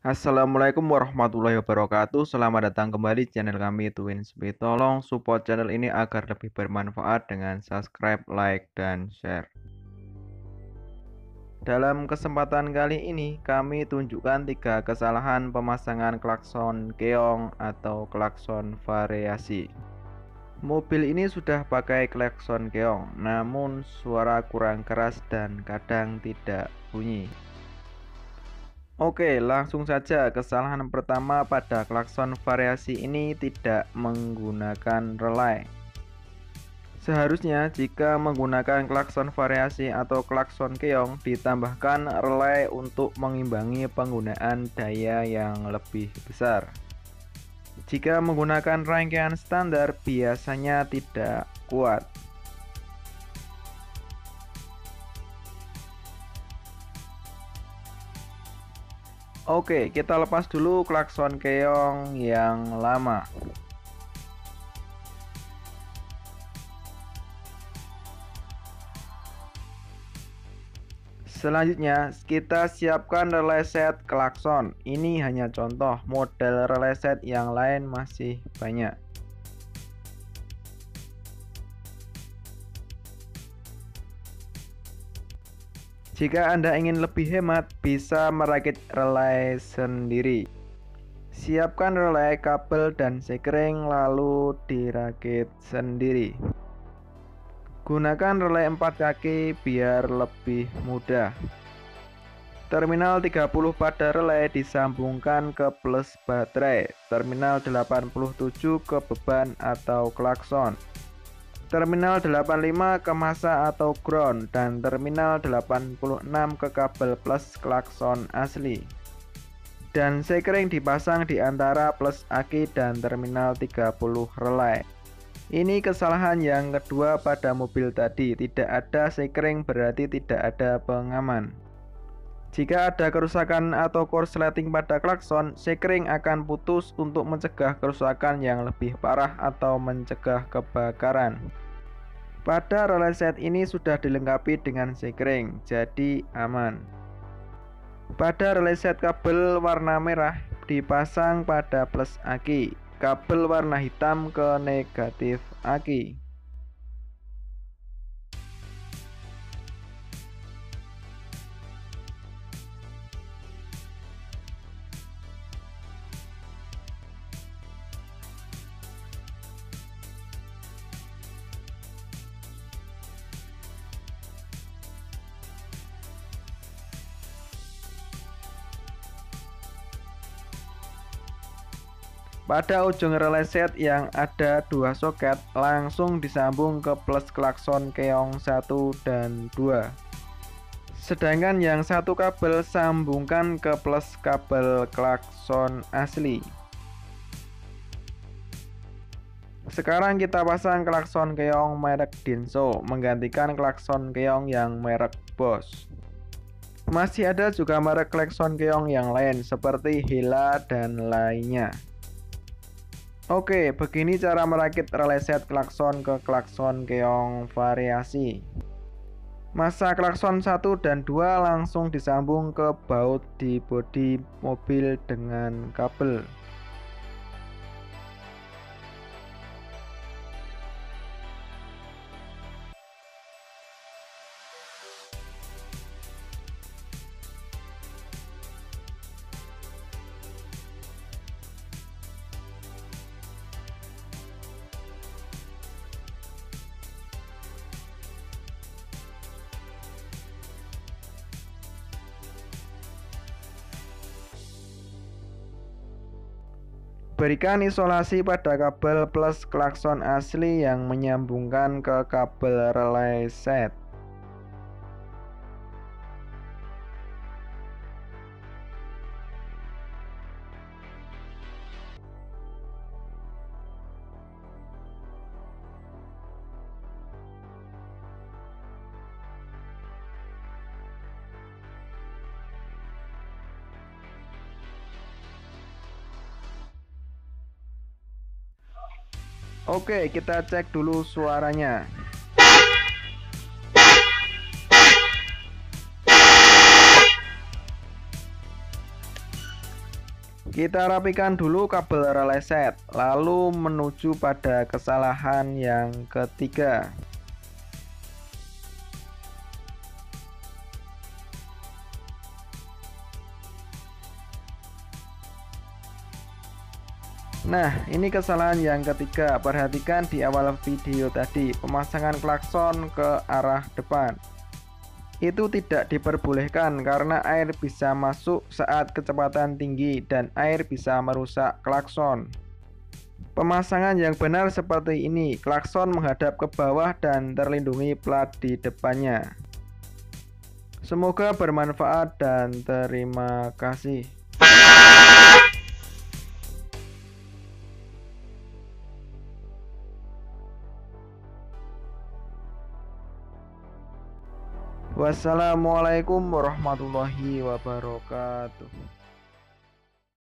Assalamualaikum warahmatullahi wabarakatuh. Selamat datang kembali di channel kami Twin Speed. Tolong support channel ini agar lebih bermanfaat dengan subscribe, like, dan share. Dalam kesempatan kali ini, kami tunjukkan 3 kesalahan pemasangan klakson keong atau klakson variasi. Mobil ini sudah pakai klakson keong, namun suara kurang keras dan kadang tidak bunyi. Oke, langsung saja. Kesalahan pertama pada klakson variasi ini tidak menggunakan relay. Seharusnya jika menggunakan klakson variasi atau klakson keong ditambahkan relay untuk mengimbangi penggunaan daya yang lebih besar. Jika menggunakan rangkaian standar biasanya tidak kuat. Oke, kita lepas dulu klakson keong yang lama. Selanjutnya, kita siapkan relay set klakson. Ini hanya contoh, model relay set yang lain masih banyak. Jika Anda ingin lebih hemat, bisa merakit relay sendiri. Siapkan relay, kabel, dan sekring lalu dirakit sendiri. Gunakan relay 4 kaki biar lebih mudah. Terminal 30 pada relay disambungkan ke plus baterai. Terminal 87 ke beban atau klakson. Terminal 85 ke massa atau ground, dan terminal 86 ke kabel plus klakson asli. Dan sekring dipasang di antara plus aki dan terminal 30 relay. Ini kesalahan yang kedua pada mobil tadi, tidak ada sekring berarti tidak ada pengaman. Jika ada kerusakan atau korsleting pada klakson, sekring akan putus untuk mencegah kerusakan yang lebih parah atau mencegah kebakaran. Pada relay set ini sudah dilengkapi dengan sekring, jadi aman. Pada relay set kabel warna merah dipasang pada plus aki, kabel warna hitam ke negatif aki. Pada ujung relay set yang ada 2 soket, langsung disambung ke plus klakson keong 1 dan 2. Sedangkan yang satu kabel sambungkan ke plus kabel klakson asli. Sekarang kita pasang klakson keong merek Denso, menggantikan klakson keong yang merek Bosch. Masih ada juga merek klakson keong yang lain seperti Hella dan lainnya. Oke, begini cara merakit relay set klakson ke klakson keong variasi. Massa klakson 1 dan 2 langsung disambung ke baut di bodi mobil dengan kabel. Berikan isolasi pada kabel plus klakson asli yang menyambungkan ke kabel relay set. Oke, kita cek dulu suaranya. Kita rapikan dulu kabel relay set, lalu menuju pada kesalahan yang ketiga. Nah, ini kesalahan yang ketiga. Perhatikan di awal video tadi, pemasangan klakson ke arah depan. Itu tidak diperbolehkan karena air bisa masuk saat kecepatan tinggi dan air bisa merusak klakson. Pemasangan yang benar seperti ini, klakson menghadap ke bawah dan terlindungi plat di depannya. Semoga bermanfaat dan terima kasih. Wassalamualaikum warahmatullahi wabarakatuh.